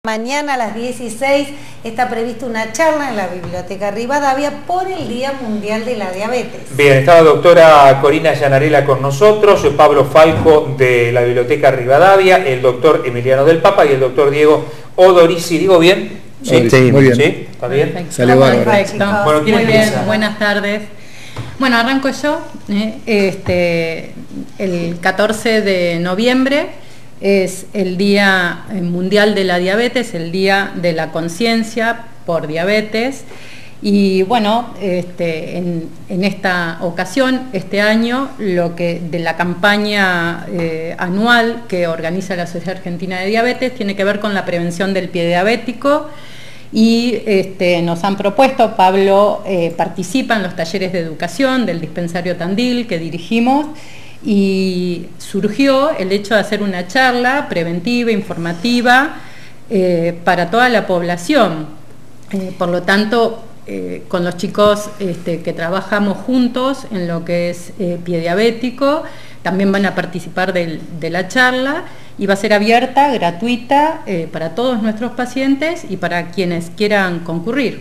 Mañana a las 16 está prevista una charla en la Biblioteca Rivadavia por el Día Mundial de la Diabetes. Bien, está la doctora Corina Llanarela con nosotros, soy Pablo Falco de la Biblioteca Rivadavia, el doctor Emiliano del Papa y el doctor Diego Odorici. ¿Digo bien? Sí, sí, muy bien. ¿Sí? ¿Está bien? Salió bárbaro. Perfecto. Bueno, ¿quién muy bien, empieza? buenas tardes. Bueno, arranco yo. El 14 de noviembre es el Día Mundial de la Diabetes, el Día de la Conciencia por Diabetes. Y bueno, en esta ocasión, este año, de la campaña anual que organiza la Sociedad Argentina de Diabetes tiene que ver con la prevención del pie diabético. Y nos han propuesto, Pablo participa en los talleres de educación del dispensario Tandil que dirigimos, y surgió el hecho de hacer una charla preventiva, informativa, para toda la población. Por lo tanto, con los chicos que trabajamos juntos en lo que es pie diabético, también van a participar de la charla, y va a ser abierta, gratuita, para todos nuestros pacientes y para quienes quieran concurrir.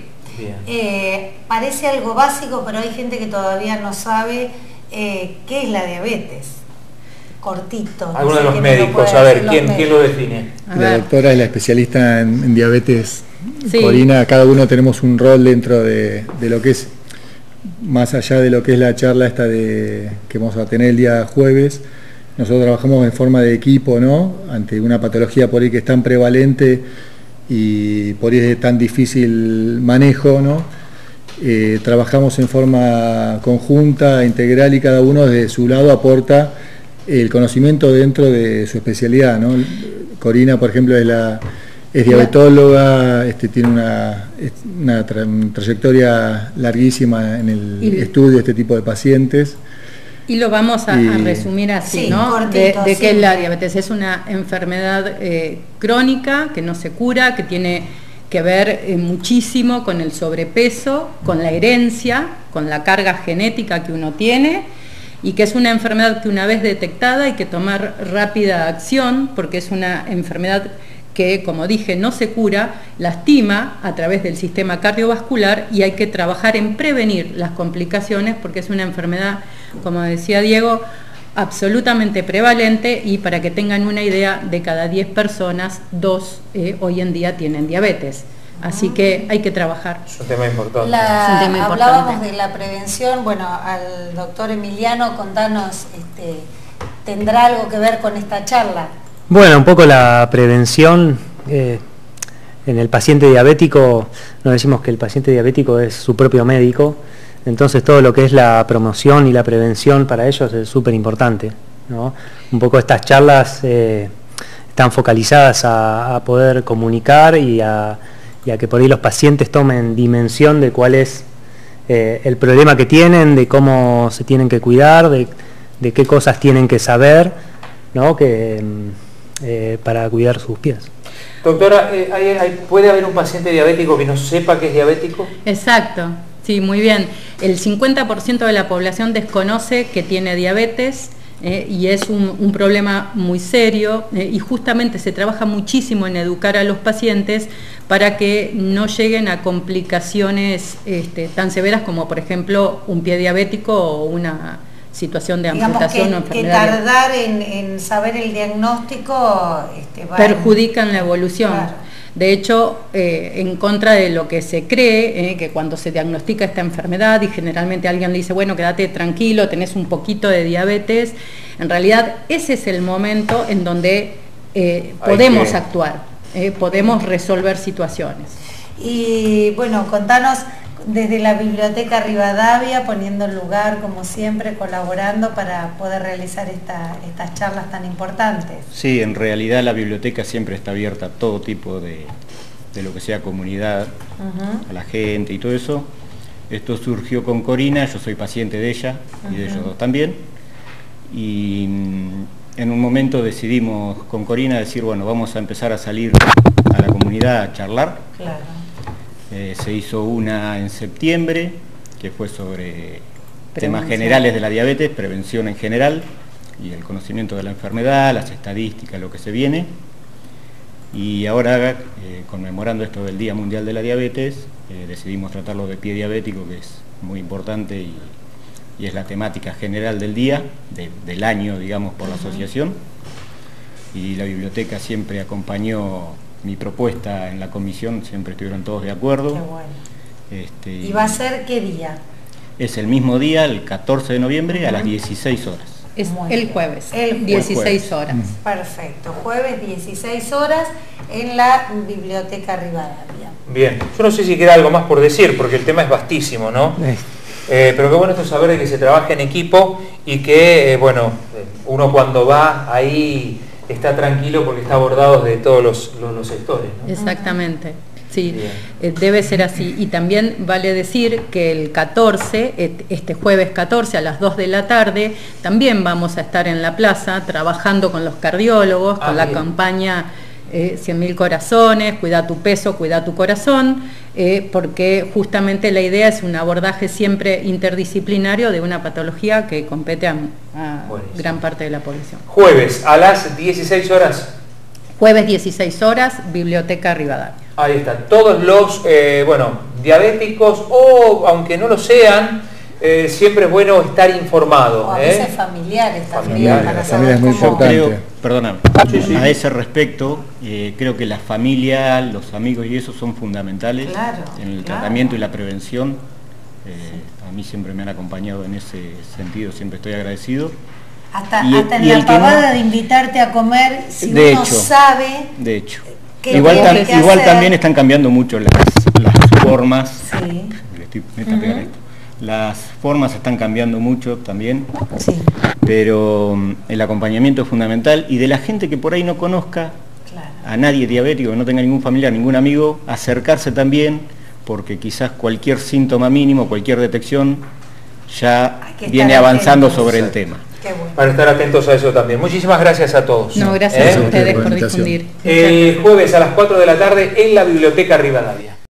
Parece algo básico, pero hay gente que todavía no sabe qué es la diabetes. Cortito. Alguno de los médicos, a ver, ¿quién lo define? La doctora es la especialista en diabetes. Sí. Corina, cada uno tenemos un rol dentro de lo que es, más allá de lo que es la charla esta que vamos a tener el día jueves. Nosotros trabajamos en forma de equipo, ¿no? Ante una patología por ahí que es tan prevalente y por ahí es de tan difícil manejo, ¿no? Trabajamos en forma conjunta, integral, y cada uno desde su lado aporta el conocimiento dentro de su especialidad, ¿no? Corina, por ejemplo, es diabetóloga, tiene una trayectoria larguísima en el estudio de este tipo de pacientes. Y lo vamos a resumir así, sí, ¿no? Cortito, de sí. qué es la diabetes. Es una enfermedad crónica que no se cura, que tiene que ver muchísimo con el sobrepeso, con la herencia, con la carga genética que uno tiene, y que es una enfermedad que una vez detectada hay que tomar rápida acción, porque es una enfermedad que, como dije, no se cura, lastima a través del sistema cardiovascular, y hay que trabajar en prevenir las complicaciones, porque es una enfermedad, como decía Diego, absolutamente prevalente, y para que tengan una idea, de cada 10 personas, 2 hoy en día tienen diabetes. Así que hay que trabajar. Es un tema importante. Hablábamos de la prevención. Bueno, al doctor Emiliano, contanos, ¿tendrá algo que ver con esta charla? Bueno, un poco la prevención en el paciente diabético. Nos decimos que el paciente diabético es su propio médico, entonces todo lo que es la promoción y la prevención para ellos es súper importante, ¿no? Un poco estas charlas están focalizadas a poder comunicar y a que por ahí los pacientes tomen dimensión de cuál es el problema que tienen, de cómo se tienen que cuidar, de qué cosas tienen que saber, ¿no? Para cuidar sus pies. Doctora, ¿puede haber un paciente diabético que no sepa que es diabético? Exacto, sí, muy bien. El 50% de la población desconoce que tiene diabetes, y es un problema muy serio, y justamente se trabaja muchísimo en educar a los pacientes para que no lleguen a complicaciones tan severas como, por ejemplo, un pie diabético o una situación de amputación o enfermedad. Que tardar en saber el diagnóstico perjudican la evolución. Claro. De hecho, en contra de lo que se cree, que cuando se diagnostica esta enfermedad y generalmente alguien le dice, bueno, quédate tranquilo, tenés un poquito de diabetes, en realidad ese es el momento en donde podemos actuar, podemos resolver situaciones. Y bueno, contanos, desde la Biblioteca Rivadavia, poniendo el lugar, como siempre, colaborando para poder realizar estas charlas tan importantes. Sí, en realidad la biblioteca siempre está abierta a todo tipo de lo que sea comunidad, a la gente y todo eso. Esto surgió con Corina, yo soy paciente de ella y de ellos dos también. Y en un momento decidimos con Corina decir, bueno, vamos a empezar a salir a la comunidad a charlar. Claro. Se hizo una en septiembre, que fue sobre temas generales de la diabetes, prevención en general, y el conocimiento de la enfermedad, las estadísticas, lo que se viene. Y ahora, conmemorando esto del Día Mundial de la Diabetes, decidimos tratarlo de pie diabético, que es muy importante y es la temática general del día, del año, digamos, por la asociación. Y la biblioteca siempre acompañó mi propuesta en la comisión, siempre estuvieron todos de acuerdo. Qué bueno. ¿Y va a ser qué día? Es el mismo día, el 14 de noviembre, a las 16 horas. Es el jueves, El 16 horas. Perfecto, jueves 16 horas en la Biblioteca Rivadavia. Bien, yo no sé si queda algo más por decir, porque el tema es vastísimo, ¿no? Pero qué bueno esto saber de que se trabaja en equipo y que, bueno, uno cuando va ahí está tranquilo porque está abordado de todos los sectores, ¿no? Exactamente. Sí, debe ser así. Y también vale decir que el 14, este jueves 14 a las 2 de la tarde, también vamos a estar en la plaza trabajando con los cardiólogos, con la campaña 100.000 corazones, cuida tu peso, cuida tu corazón, porque justamente la idea es un abordaje siempre interdisciplinario de una patología que compete a gran parte de la población. Jueves a las 16 horas. Jueves 16 horas, Biblioteca Rivadavia. Ahí está, todos los diabéticos o aunque no lo sean, siempre es bueno estar informado. O a veces familiares también, para también saber es muy cómo... importante. Perdóname, Sí. a ese respecto, creo que la familia, los amigos y eso son fundamentales en el tratamiento y la prevención. A mí siempre me han acompañado en ese sentido, siempre estoy agradecido. Hasta en la pavada de invitarte a comer, si uno sabe... De hecho. Igual también están cambiando mucho las formas. Sí. Las formas están cambiando mucho también, Sí. pero el acompañamiento es fundamental y de la gente que por ahí no conozca a nadie diabético, que no tenga ningún familiar, ningún amigo, acercarse también, porque quizás cualquier síntoma mínimo, cualquier detección, ya viene avanzando sobre el tema. Bueno. Para estar atentos a eso también. Muchísimas gracias a todos. No, gracias a ustedes por difundir. El jueves a las 4 de la tarde en la Biblioteca Rivadavia.